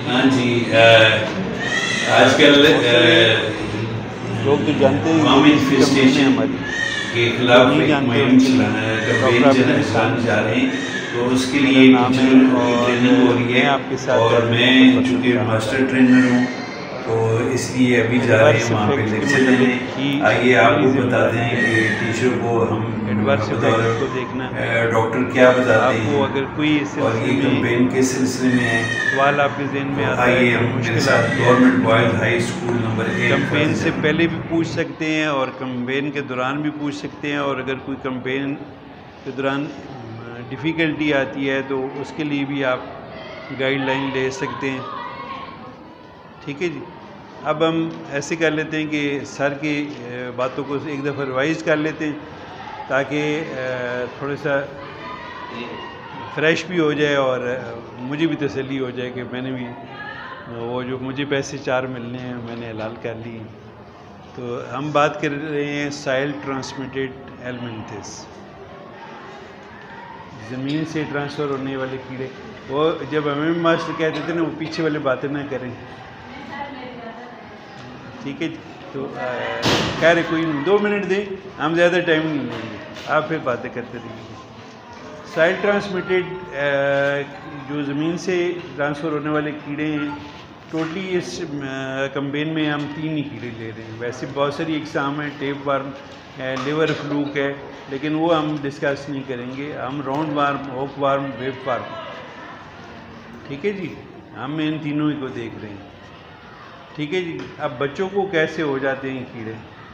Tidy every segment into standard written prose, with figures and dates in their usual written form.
हाँ जी, आजकल लोग तो जानते हैं वाम कि इन्फेस्टेशन हमारी के जो खिलाफ नहीं एक जानते मुहिम उनके लिए डॉक्टर आबिद चलाने जा रहे हैं, तो उसके मेरा लिए नाम है टीचरों की और ट्रेनिंग हो रही मैं है। आपके साथ और ज़्यादा मैं मोहब्बत चूँकि काम मास्टर करूँगा। ट्रेनर हूँ, तो इसलिए अभी जा रहे हैं एडवर्स वहाँ पे इफेक्ट्स के लेक्चर मतलब देने। की आइए मेरी आपको बताते जिम्मेदारी हैं है कि टीचर को हम एडवर्स बतौर इफेक्ट्स को देखना। डॉक्टर क्या बताते आपको हैं, अगर कोई इस और सिलसिले ये में कैंपेन के सिलसिले में है। सवाल आपके जहन में तो आता है, आइए कोई हम मेरे मुश्किल साथ आती है, government boys high school number 8 कैंपेन से फर्जगंज। पहले भी पूछ सकते हैं और कैंपेन के दौरान भी पूछ सकते हैं, और अगर कोई कैंपेन के दौरान डिफ़िकल्टी आती है तो उसके लिए भी आप गाइडलाइन ले सकते हैं। ठीक है जी। अब हम ऐसे कर लेते हैं कि सर की बातों को एक दफ़ा रिवाइज़ कर लेते हैं ताकि थोड़ा सा फ्रेश भी हो जाए और मुझे भी तसल्ली हो जाए कि मैंने भी वो जो मुझे पैसे 4 मिलने हैं मैंने हलाल कर लिए। तो हम बात कर रहे हैं साइल ट्रांसमिटेड एल्मेंथिस, ज़मीन से ट्रांसफ़र होने वाले कीड़े। वो जब हमें मास्टर कहते थे ना, वो पीछे वाली बातें ना करें, ठीक है। तो कह रहे कोई नहीं, 2 मिनट दें, हम ज़्यादा टाइम नहीं लेंगे, आप फिर बातें करते रहिए। साइल ट्रांसमिटेड जो ज़मीन से ट्रांसफ़र होने वाले कीड़े हैं, टोटली इस कैंपेन में हम 3 ही कीड़े ले रहे हैं। वैसे बहुत सारी एग्ज़ाम है, टेप वार्म है, लिवर फ्लूक है, लेकिन वो हम डिस्कस नहीं करेंगे। हम roundworm, hookworm, whipworm, ठीक है जी, हम इन तीनों ही को देख रहे हैं। ठीक है जी। अब बच्चों को कैसे हो जाते हैं कीड़े?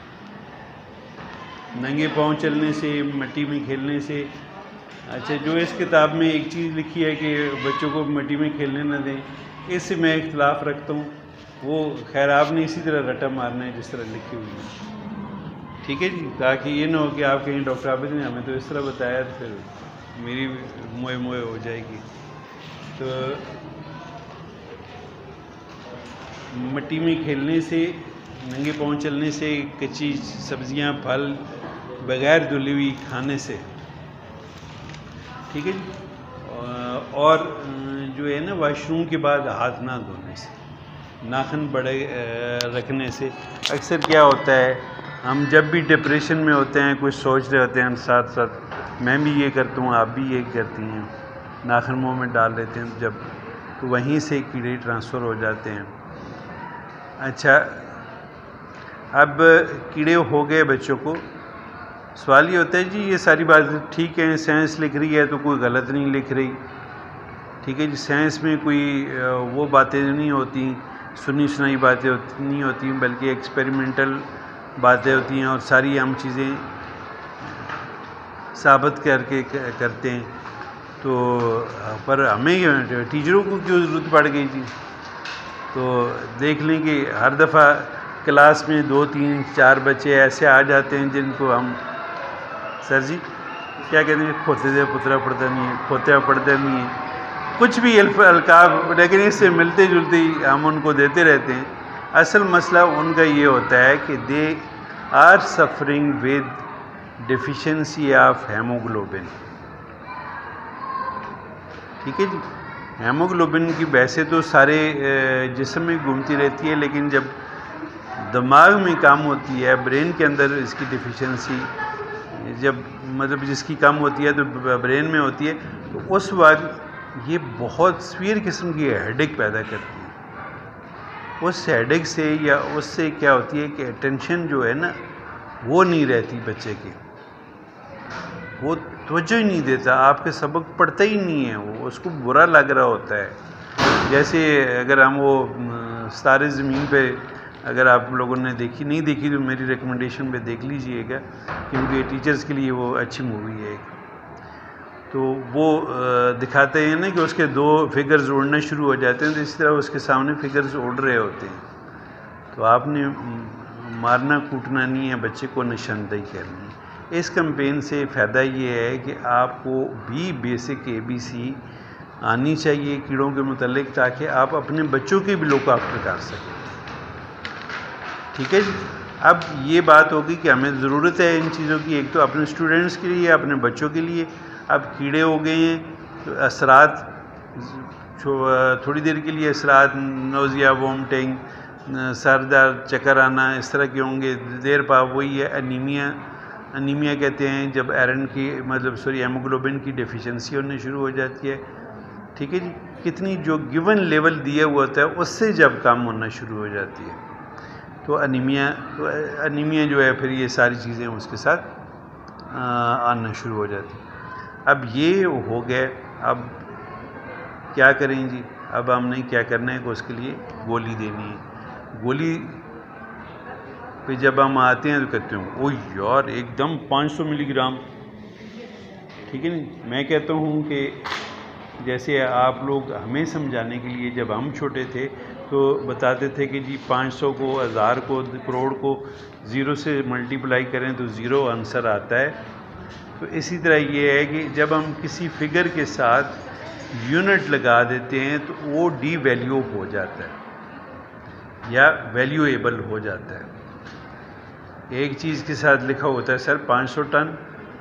नंगे पाँव चलने से, मिट्टी में खेलने से। अच्छा, जो इस किताब में एक चीज़ लिखी है कि बच्चों को मिट्टी में खेलने न दें, इससे मैं इख्तलाफ रखता हूँ। वो खैर आपने इसी तरह रटा मारना है जिस तरह लिखी हुई है, ठीक है जी, ताकि ये ना हो कि आप कहीं डॉक्टर आबिद ने हमें तो इस तरह बताया, तो फिर मेरी मोए मोए हो जाएगी। तो मिट्टी में खेलने से, नंगे पाँव चलने से, कच्ची सब्जियां, फल बग़ैर धुली हुई खाने से, ठीक है जी। और जो है ना, वॉशरूम के बाद हाथ ना धोने से, नाखून बड़े रखने से। अक्सर क्या होता है, हम जब भी डिप्रेशन में होते हैं, कुछ सोच रहे होते हैं, साथ साथ मैं भी ये करता हूँ, आप भी ये करती हैं, नाखून मुँह में डाल लेते हैं, जब तो वहीं से कीड़े ट्रांसफ़र हो जाते हैं। अच्छा, अब कीड़े हो गए बच्चों को, सवाल ये होता है जी, ये सारी बातें ठीक है, साइंस लिख रही है तो कोई गलत नहीं लिख रही, ठीक है जी। साइंस में कोई वो बातें नहीं होती, सुनी सुनाई बातें नहीं होती, बल्कि एक्सपेरिमेंटल बातें होती हैं, और सारी हम चीज़ें साबित करके करते हैं। तो पर हमें टीचरों को क्यों ज़रूरत पड़ गई थी? तो देख लें कि हर दफ़ा क्लास में 2, 3, 4 बच्चे ऐसे आ जाते हैं जिनको हम, सर जी क्या कहते हैं, खोते दे पुतरा पढ़ता नहीं है, खोता पढ़ता नहीं है, कुछ भी अलकाब, लेकिन इससे मिलते जुलते ही हम उनको देते रहते हैं। असल मसला उनका ये होता है कि they are suffering with deficiency of haemoglobin, ठीक है जी। हेमोग्लोबिन की वैसे तो सारे जिस्म में घूमती रहती है, लेकिन जब दिमाग में काम होती है, ब्रेन के अंदर इसकी डिफिशेंसी, जब मतलब जिसकी कम होती है तो ब्रेन में होती है, तो उस वक्त ये बहुत सीवियर किस्म की हेडेक पैदा करती है। उस हेडेक से या उससे क्या होती है कि अटेंशन जो है ना, वो नहीं रहती बच्चे की, वो तवज्जो ही नहीं देता, आपके सबक पढ़ता ही नहीं है, वो उसको बुरा लग रहा होता है। जैसे अगर हम वो सितारे ज़मीन पे, अगर आप लोगों ने नहीं देखी तो मेरी रिकमेंडेशन पे देख लीजिएगा, क्योंकि टीचर्स के लिए वो अच्छी मूवी है। तो वो दिखाते हैं ना कि उसके 2 फिगर्स उड़ना शुरू हो जाते हैं, तो इसी तरह उसके सामने फिगर्स उड़ रहे होते हैं। तो आपने मारना कूटना नहीं है, बच्चे को निशानदेही करनी है। इस कैंपेन से फ़ायदा ये है कि आपको भी बेसिक ABC आनी चाहिए कीड़ों के मुतालिक, ताकि आप अपने बच्चों के भी लुक आफ्टर कर सकें, ठीक है जी। अब ये बात होगी कि हमें ज़रूरत है इन चीज़ों की, एक तो अपने स्टूडेंट्स के लिए, अपने बच्चों के लिए। अब कीड़े हो गए हैं तो असरात थोड़ी देर के लिए असरात नोज़िया, वोमिटिंग, सर दर्द, चक्कर आना इस तरह के होंगे। देर पा वही है अनीमिया कहते हैं जब आयरन की हेमोग्लोबिन की डेफिशिएंसी होने शुरू हो जाती है। ठीक है जी, कितनी जो गिवन लेवल दिया हुआ होता है उससे जब कम होना शुरू हो जाती है तो अनीमिया जो है फिर ये सारी चीज़ें उसके साथ आना शुरू हो जाती है। अब ये हो गए, अब क्या करें जी? अब हमने क्या करना है कि उसके लिए गोली देनी है। गोली पे जब हम आते हैं तो कहते हैं ओ यार एकदम 500 मिलीग्राम। ठीक है नहीं, मैं कहता हूँ कि जैसे आप लोग हमें समझाने के लिए जब हम छोटे थे तो बताते थे कि जी 500 को, 1000 को, करोड़ को 0 से मल्टीप्लाई करें तो 0 आंसर आता है। तो इसी तरह ये है कि जब हम किसी फिगर के साथ यूनिट लगा देते हैं तो वो डी वैल्यू हो जाता है या वैल्यूएबल हो जाता है। एक चीज़ के साथ लिखा होता है सर 500 टन,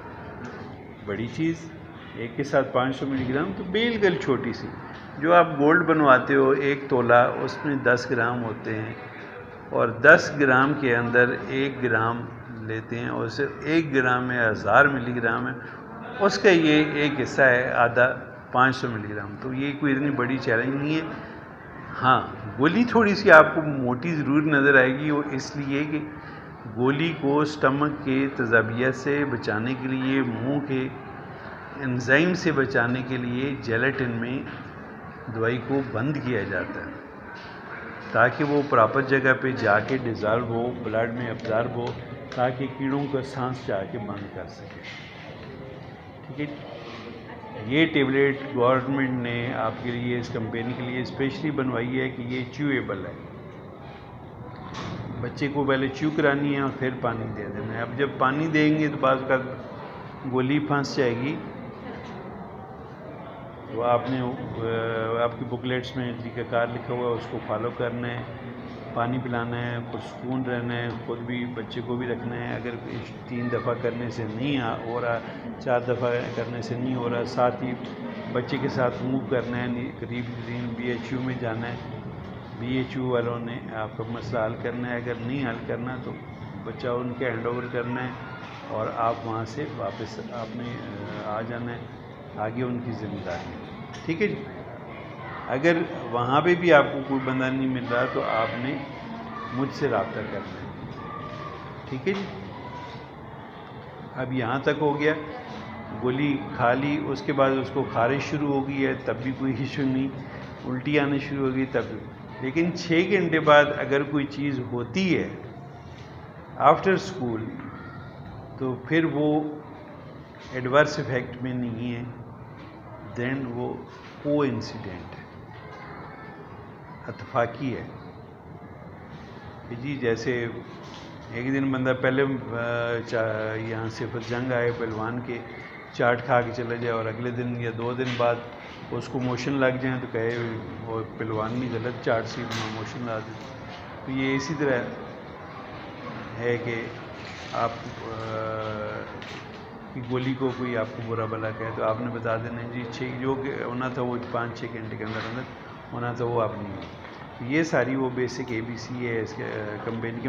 बड़ी चीज़, एक के साथ 500 मिलीग्राम तो बिल्कुल छोटी सी। जो आप गोल्ड बनवाते हो 1 तोला, उसमें 10 ग्राम होते हैं और 10 ग्राम के अंदर 1 ग्राम लेते हैं और सिर्फ 1 ग्राम में 1000 मिलीग्राम है, उसका ये एक हिस्सा है आधा 500 मिलीग्राम। तो ये कोई इतनी बड़ी चैलेंज नहीं है। हाँ, गोली थोड़ी सी आपको मोटी ज़रूर नज़र आएगी, वो इसलिए कि गोली को स्टमक के तजाबियत से बचाने के लिए, मुंह के एंजाइम से बचाने के लिए जेलेटिन में दवाई को बंद किया जाता है ताकि वो प्रॉपर जगह पे जाके डिज़ॉल्व हो, ब्लड में अब्जॉर्ब हो, ताकि कीड़ों का सांस जाके बंद कर सके। ठीक है, ये टेबलेट गवर्नमेंट ने आपके लिए, इस कंपेनी के लिए स्पेशली बनवाई है कि ये च्यूएबल है। बच्चे को पहले च्यू करानी है और फिर पानी दे देना है। अब जब पानी देंगे तो बाज़ का गोली फंस जाएगी। तो आपने आपकी बुकलेट्स में तरीक़ाकार लिखा हुआ है, उसको फॉलो करना है, पानी पिलाना है, पुरसुकून रहना है, ख़ुद भी बच्चे को भी रखना है। अगर 3 दफ़ा करने से नहीं हो रहा, 4 दफ़ा करने से नहीं हो रहा, साथ ही बच्चे के साथ मूव करना है, करीब BHU में जाना है, BHU वालों ने आपका मसला हल करना है। अगर नहीं हल करना तो बच्चा उनके हैंड ओवर करना है और आप वहाँ से वापस आपने आ जाना है, आगे उनकी ज़िम्मेदारी। ठीक है जी। अगर वहाँ पे भी आपको कोई बंदा नहीं मिल रहा तो आपने मुझसे रब्ता करना है। ठीक है जी। अब यहाँ तक हो गया, गोली खा ली, उसके बाद उसको खारिश शुरू हो गई है तब भी कोई इशू नहीं, उल्टी आने शुरू हो गई तब भी। लेकिन 6 घंटे बाद अगर कोई चीज़ होती है आफ्टर स्कूल तो फिर वो एडवर्स इफेक्ट में नहीं है, देन वो कोइंसिडेंट है, इत्तफाकी है कि जी जैसे एक दिन बंदा पहले यहाँ से फिर जंग आए पहलवान के चाट खा के चले जाए और अगले दिन या 2 दिन बाद उसको मोशन लग जाए तो कहे वो पहलवान ने गलत चाट सी मोशन ला दी। तो ये इसी तरह है कि आप कि गोली को कोई आपको बुरा भला कहे तो आपने बता देना जी जो होना था वो 5-6 घंटे के अंदर होना था वो आप नहीं। तो ये सारी वो बेसिक ABC है इसके कंपेनी के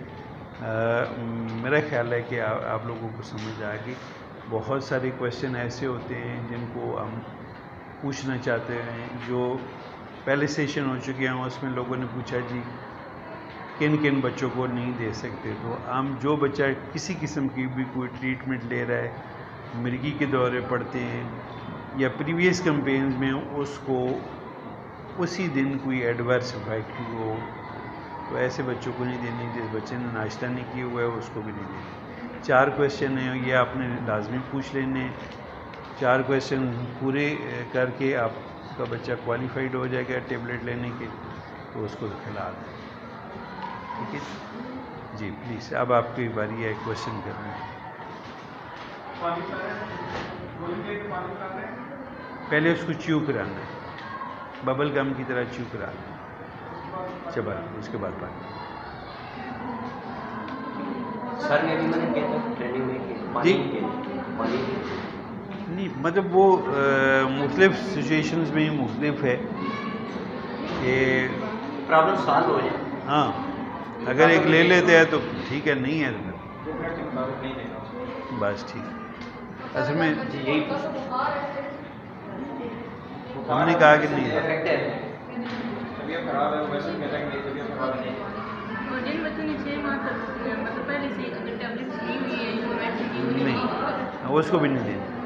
मतलब। मेरा ख्याल है कि आप लोगों को समझ आ गई। बहुत सारे क्वेश्चन ऐसे होते हैं जिनको हम पूछना चाहते हैं, जो पहले सेशन हो चुके हैं उसमें लोगों ने पूछा जी किन किन बच्चों को नहीं दे सकते। तो हम जो बच्चा किसी किस्म की भी कोई ट्रीटमेंट ले रहा है, मिर्गी के दौरे पड़ते हैं या प्रीवियस कैंपेन्स में उसको उसी दिन कोई एडवर्स इफेक्ट हो तो ऐसे बच्चों को नहीं देनी। जिस बच्चे ने नाश्ता नहीं किया हुआ है उसको भी नहीं देनी। 4 क्वेश्चन हैं, ये आपने लाजमी पूछ लेने। 4 क्वेश्चन पूरे करके आपका बच्चा क्वालिफाइड हो जाएगा टेबलेट लेने के, तो उसको खिला दें। ठीक है जी। प्लीज़ अब आपकी बारी है क्वेश्चन करने। पहले उसको च्यू कराना है, बबल गम की तरह च्यू कराना है, चबा, उसके बाद पानी। सर ने भी मैंने ट्रेनिंग में जी नहीं मतलब वो मुख्तलिफ सिचुएशंस में मुख्तलिफ है कि प्रॉब्लम सॉल्व हो जाए। हाँ, अगर एक ले लेते हैं तो ठीक है, नहीं है तो बस ठीक है। असल में यही हमने कहा कि नहीं है। तबीयत खराब है, वैसे कहता है कि मेरी तबीयत खराब है। और जिन बच्चों ने 6 माह तक मतलब पहले से अगर टैबलेट्स ली हुई है, वैक्सीन ली हुई है, नहीं, उसको भी नहीं देना।